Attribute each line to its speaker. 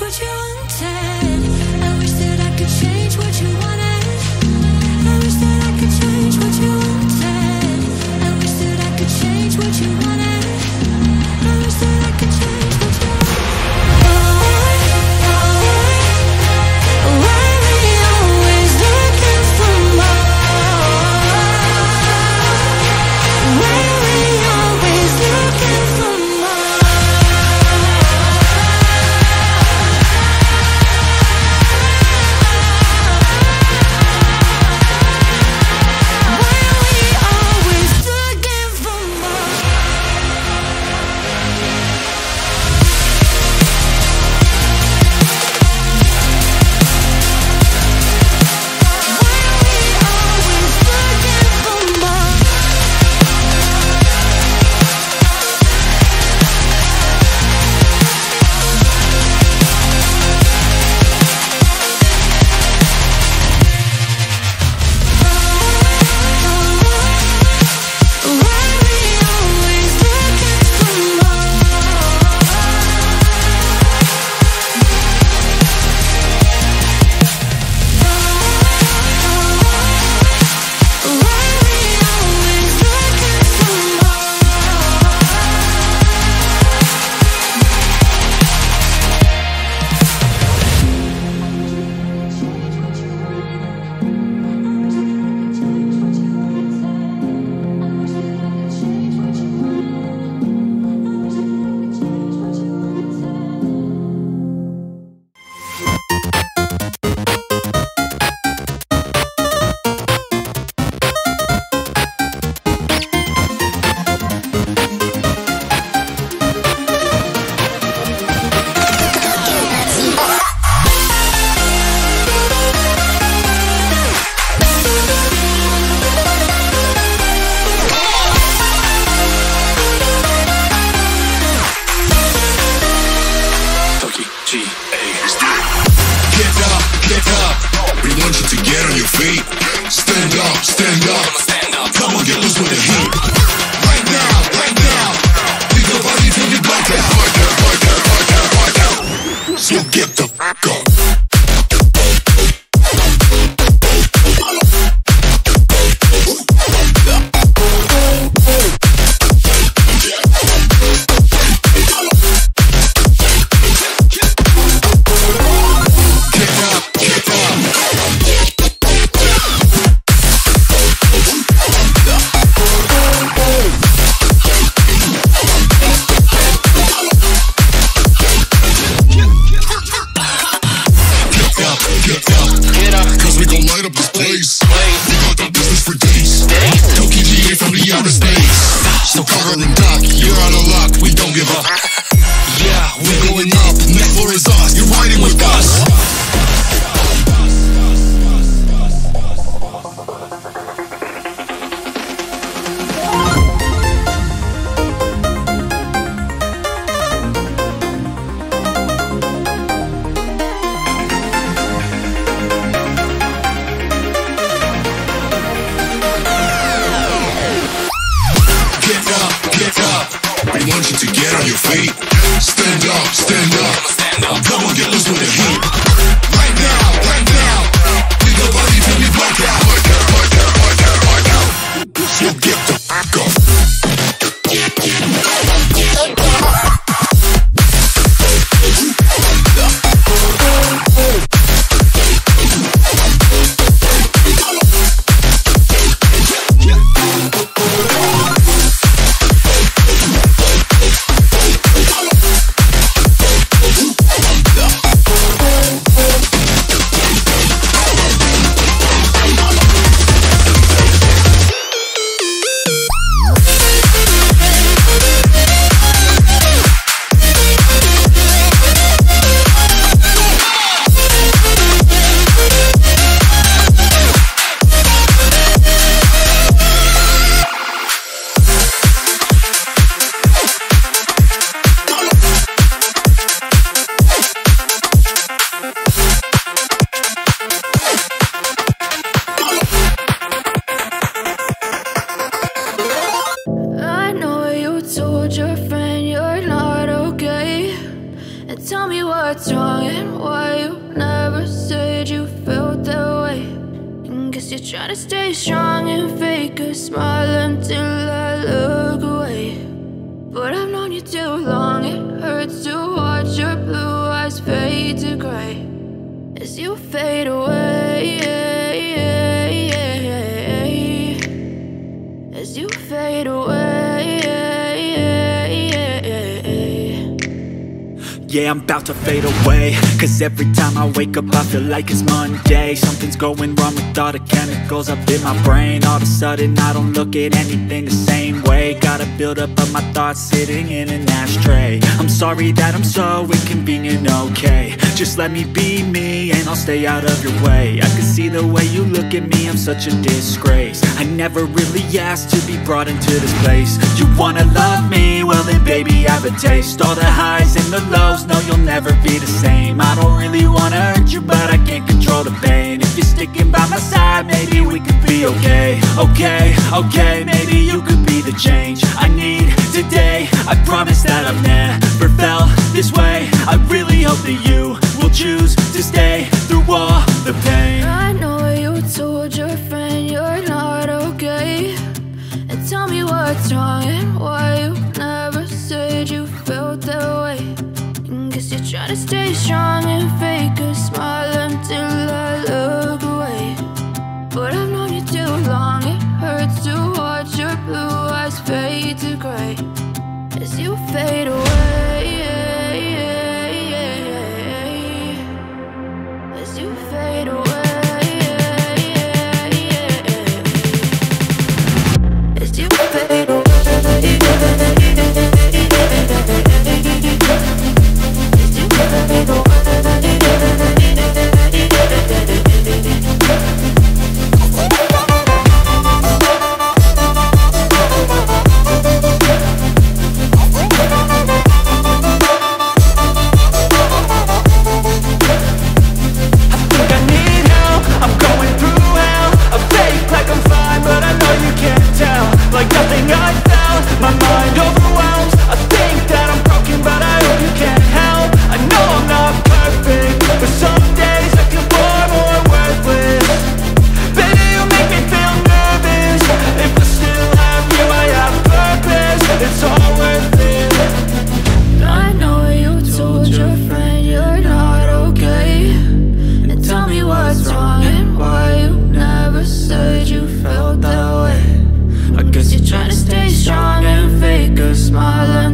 Speaker 1: what you wanted. I wish that I could change what you wanted. I wish that I could change what you wanted. I wish that I could change what you wanted. I wish that I could change what you wanted. Why we always looking for more? Why we always looking for more? you're trying to stay strong and fake a smile until I look away. But I've known you too long, it hurts to watch your blue eyes fade to gray as you fade away, as you fade away.
Speaker 2: Yeah, I'm about to fade away, cause every time I wake up I feel like it's Monday. Something's going wrong with all the chemicals up in my brain. All of a sudden I don't look at anything the same way. Gotta build up of my thoughts sitting in an ashtray. I'm sorry that I'm so inconvenient, okay. Just let me be me and I'll stay out of your way. I can see the way you look at me, I'm such a disgrace. I never really asked to be brought into this place. You wanna love me? Well then baby have a taste. All the highs and the lows, no, you'll never be the same. I don't really wanna hurt you, but I can't control the pain. If you're sticking by my side, maybe we could be okay. Okay, maybe you could be the change I need today. I promise that I've never felt this way. I really hope that you will choose to stay through all the pain.
Speaker 1: I know you told your friend you're not okay, and tell me what's wrong and why you never said you felt that way. Guess you're trying to stay strong and fake a smile until I look away. But I've known you too long, it hurts to watch your blue eyes fade to gray as you fade away, as you fade away, as you fade away. Smile